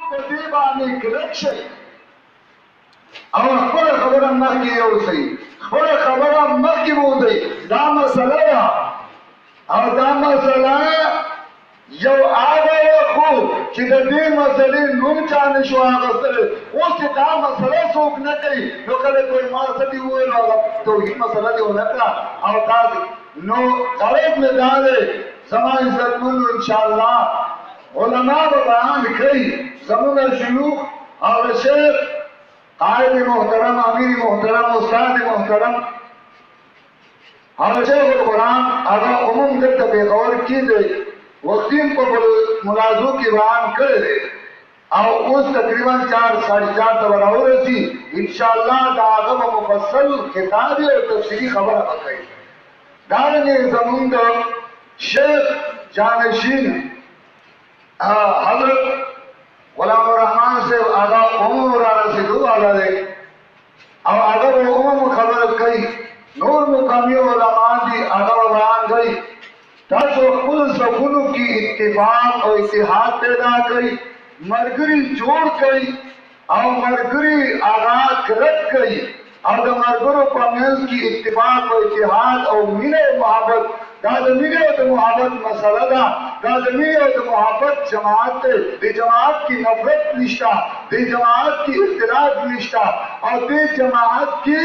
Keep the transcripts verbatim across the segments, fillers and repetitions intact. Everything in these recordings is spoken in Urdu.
بديباني كلك شيء او خبر خبر مخي يوسي خبر خبر مخي بودي دا مسئلہ او دا مسئلہ یو آگا خو چې د دې مسئلې نوم چا نشو اخیستلی اوس چې دا مسئله څوک نه کوي نو کله کوئی ما څه دي وویل هغه توحید مسئله دې ونه کړه او تاسې نو غرض مې دا دی زما عزتمنو انشاءالله علما به بیان کوي زموږ شیوخ او د شیخ قائد محترم امیر محترم استاد محترم او شیخ القرآن هغه عموم دلته بېغور کېدی وقتیم په ملازو کې بیان کړی دی او اوس تقریبا چار ساڑھے چار ته به راورسي انشاءالله د هغه به مفصل کتاب او تفصیلي خبره به کوي دارنګې زمونږ د شیخ جانشین حضرت غلام الرحمن صاحب هغه عموم را رسېدو والا دی او هغه به عموم خبره کوي نور مقامي علما دي هغه به بیان کوي تاسو خپل صفونو کې اتفاق او اتحاد پیدا کړئ مرګري جوړ کړئ او مرګري هغه کرت کړئ او د مرګرو په منځ کې اتفاق او اتحاد او مینه او محبت دا د مینه او د محبت مسله ده دا د مینه او د محبت جماعت ده د جماعت کې نفرت نشته د جماعت کې اختلاف نشته او د جماعت کې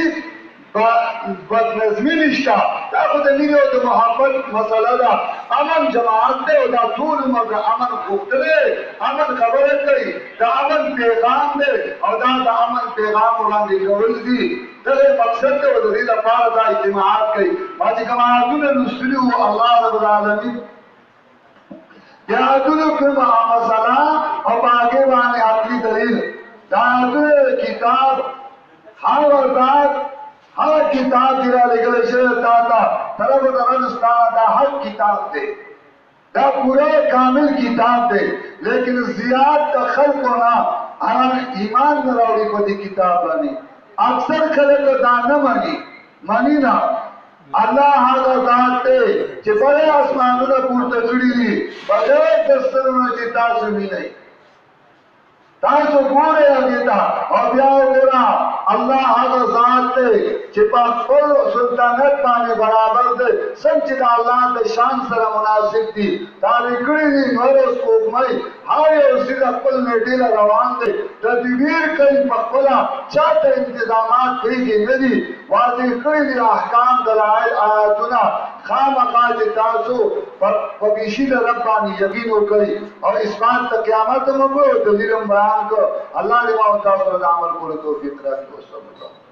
بدنظمی نشتا دا خو د مینې او د محبت مسله ده امن جماعت دی او دا ټول عمر د امن غوښتلی امن خبره کوي دا امن پیغام دی او دا د امن پیغام وړاندې کول دي دغه مقصد دی او د دې لپاره دا اجتماعات کوي ما چې کوم آیاتونه لوستلي وو الله رب العالمین د آیاتونو کومه مسله او په هغې باندې عقلي دلیل دا آیاتونه کتاب هر ورځ هر کتاب دی را لګل شوی تا ته طرف طرف ستا دا هر کتاب دی دا پورا کامل کتاب دی لیکن زیاد د خلقو نه هغه ایمان نه راوړي په دې کتاب باندې اکثر خلک دا نه مانی مانی نه الله هغه ذات دی چې بلې اسمانونه پورته کړي دي بغیر د سترګو چې تاسو وینئ تاسو ګورئ هغې ته او بیا وګوره الله هغه ذات دی چې په خپل سلطنت باندې برابر دی څنګه چې د الله د شان سره مناسب دي تابع کړي دي نور سپوږمۍ هر یو څیز خپل نیټې له روان دی تدبیر کوي په خپله چاته انتظامات پرېږدي نه دي واضح کړي دي احکام دلایل آیاتونه خامخا چې تاسو په بیشي د رب باندې یقین وکړئ او اثبات د قیامت هم وکړو دلیل هم بیان کړو الله دې ما او تاسو ته د عمل کولو توفیق راکړي.